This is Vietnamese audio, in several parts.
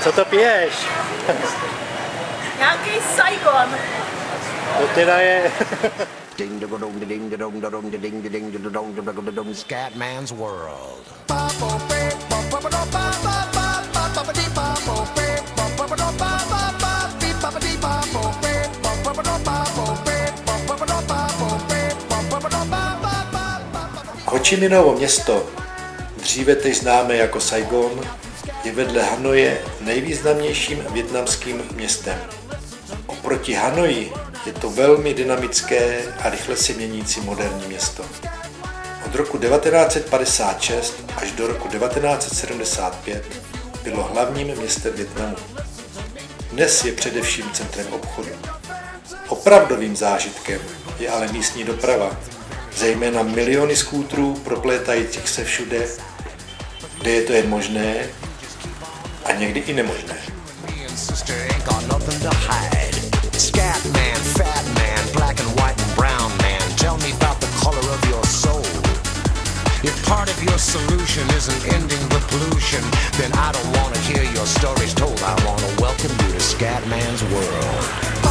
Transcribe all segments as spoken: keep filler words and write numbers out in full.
Co to piješ? Nějaký Saigon. To teda je... Scatman's World. Ho Chi Minovo město, dříve teď známé jako Saigon, je vedle Hanoje nejvýznamnějším vietnamským městem. Oproti Hanoji je to velmi dynamické a rychle se měnící moderní město. Od roku devatenáct set padesát šest až do roku devatenáct set sedmdesát pět bylo hlavním městem Vietnamu. Dnes je především centrem obchodu. Opravdovým zážitkem je ale místní doprava, zejména miliony skútrů proplétajících se všude, kde je to jen možné a někdy i nemožné. Scatman, fat man, black and white and brown man, tell me about the color of your soul. If part of your solution isn't ending the pollution, then I don't want to hear your stories told. I want to welcome you to Scatman's World.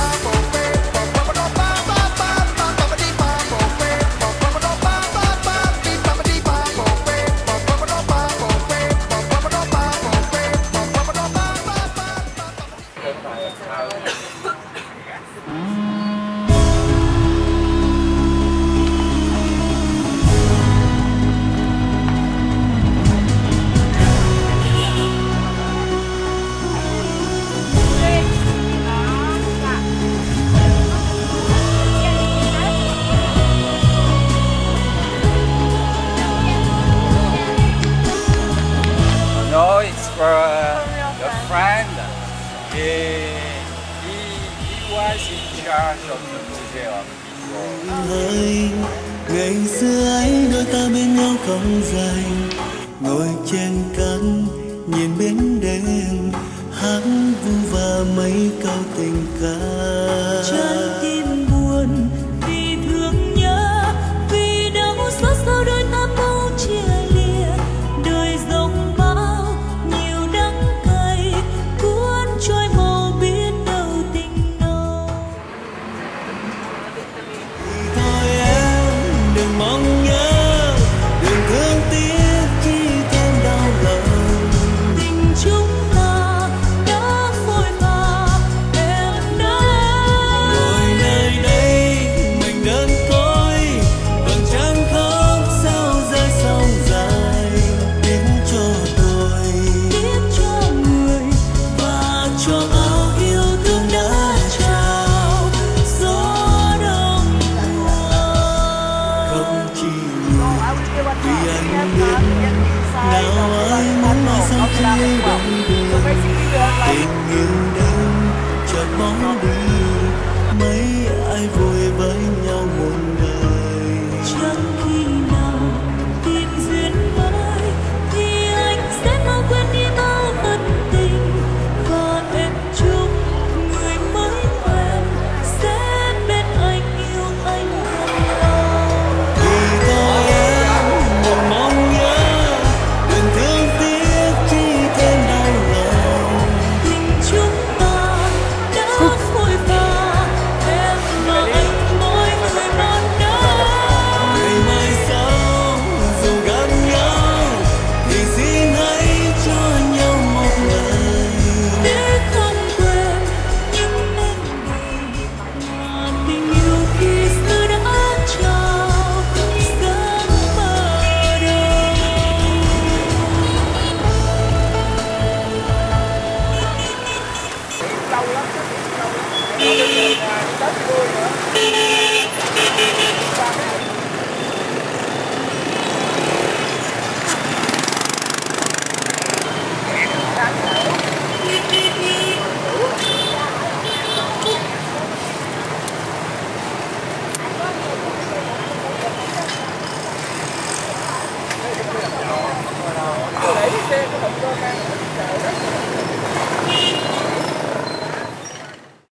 No, it's for uh, a friend. He, he, he was in charge of the museum before. Ngày xưa ấy đôi ta bên nhau cong dài, ngồi trên cánh nhìn bến đêm, hát vu và mấy câu tình ca. Trái tim buồn vì thương nhớ, vì đau xót sau đôi ta mau chia lìa. Đời rộng bao nhiều đắng cay, cuốn trôi màu biết đâu tình nồng. Thôi em đừng mong nhớ, đừng thương tiếc chi thêm đau lòng. Tình chúng ta đã phôi pha, em đã ngồi nơi đây mình đơn côi, vẫn chẳng khóc sao rơi sông dài. Đến cho tôi, đến cho người và cho áo yêu thương đã trao gió đông không chỉ vì anh biết nào ai muốn nói sao khi đông đường tình yêu đêm chợt bỏ đi, mấy ai vui với nhau một đời. Chẳng khi nào tìm duyên mới thì anh sẽ mau quên đi bao ân tình, và em chúc người mới quen sẽ biết anh yêu anh thật lòng. Vì thôi em đừng mong nhớ, đừng thương tiếc chi thêm đau lòng. Tình chúng ta đã phôi pha, em và anh mỗi người một nơi. Ngày mai sau dù gặp nhau thì xin hãy cho nhau một lời, để không quên những nét buồn mà tình yêu khi xưa đã trao giấc mơ đầu. Lâu lắm chứ, lâu lắm. Tết vui nữa.